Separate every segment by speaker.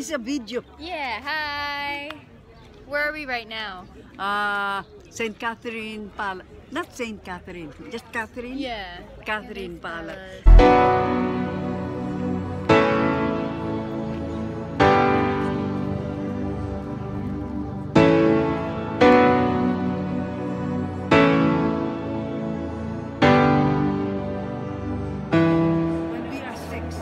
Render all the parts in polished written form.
Speaker 1: It's a video.
Speaker 2: Yeah, hi. Where are we right now?
Speaker 1: St. Catherine Palace. Not St. Catherine, just Catherine?
Speaker 2: Yeah.
Speaker 1: Catherine Palace. When we are 6.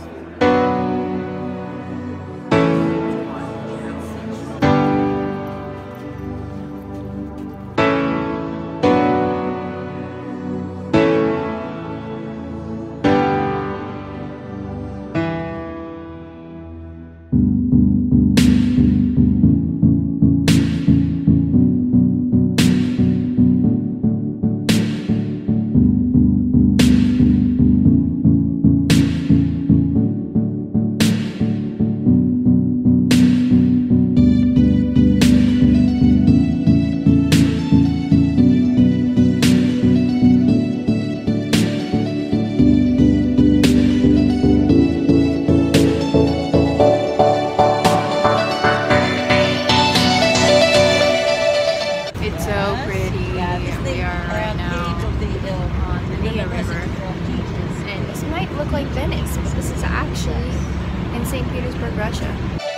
Speaker 2: It's so pretty. We are right now on the Neva River. And this might look like Venice, but this is actually in St. Petersburg, Russia.